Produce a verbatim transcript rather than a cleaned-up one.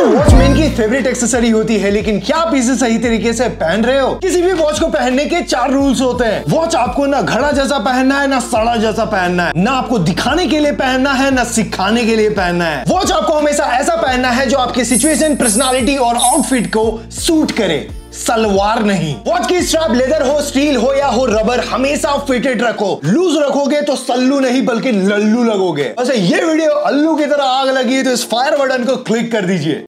दोस्तों वॉचमैन की favourite accessory होती है, लेकिन क्या आप इसे सही तरीके से पहन रहे हो? किसी भी वॉच को पहनने के चार रूल्स होते हैं। वॉच आपको ना घड़ा जैसा पहनना है, ना सड़ा जैसा पहनना है, ना आपको दिखाने के लिए पहनना है, ना सिखाने के लिए पहनना है। वॉच आपको हमेशा ऐसा पहनना है जो आपके सिचुएशन, पर्सनालिटी और आउटफिट को सूट करे, सलवार नहीं। वॉच की स्ट्रैप लेदर हो, स्टील हो या हो रबर, हमेशा फिटेड रखो। लूज रखोगे तो सल्लू नहीं बल्कि लल्लू लगोगे। वैसे ये वीडियो अल्लू की तरह आग लगी है तो इस फायर बटन को क्लिक कर दीजिए।